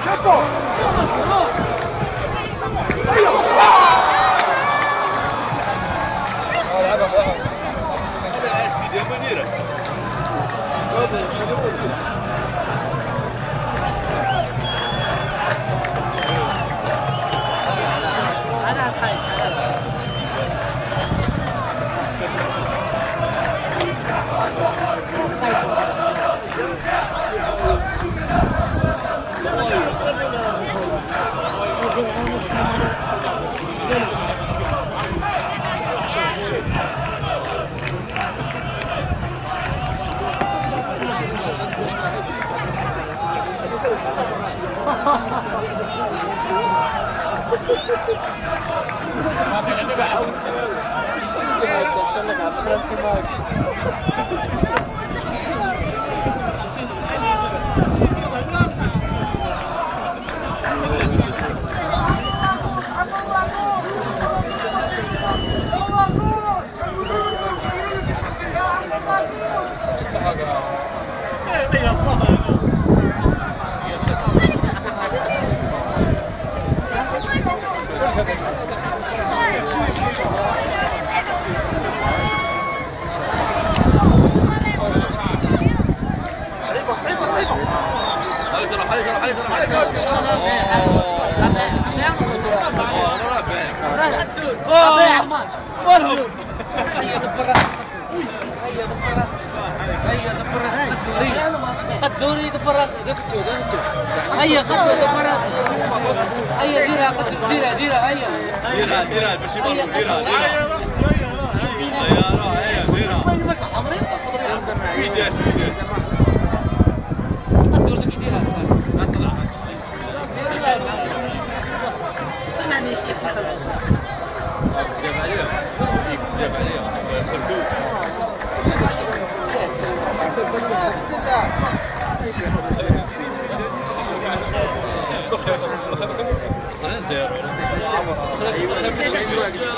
قدوري دبر راسك ذاك تشوف هيا قدور دبر راسك هيا ديرها قدور ديرها هيا ديرها باش يبقى ديرها سيارة هيا ديرها ويدات قدور ذاك يديرها صافي نطلع سمعني ايش يصير طلعوا صافي بزاف عليها بزاف عليها خردوك خلينا نزيرو